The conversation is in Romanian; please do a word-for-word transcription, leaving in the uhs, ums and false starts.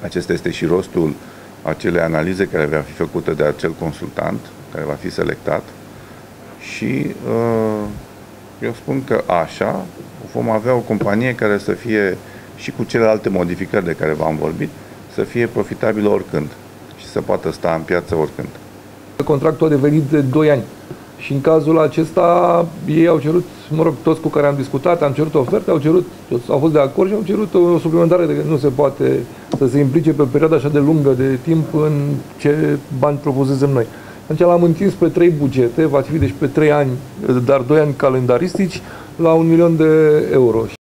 Acesta este și rostul acelei analize care va fi făcută de acel consultant, care va fi selectat. Și eu spun că așa vom avea o companie care să fie, și cu celelalte modificări de care v-am vorbit, să fie profitabilă oricând și să poată sta în piață oricând. Contractul a devenit de doi ani și în cazul acesta ei au cerut, mă rog, toți cu care am discutat, am cerut oferte, au cerut, toți au fost de acord și au cerut o suplimentare de că nu se poate să se implice pe o perioadă așa de lungă de timp în ce bani propusesem noi. Atunci l-am întins pe trei bugete, va fi deci pe trei ani, dar doi ani calendaristici, la un milion de euro.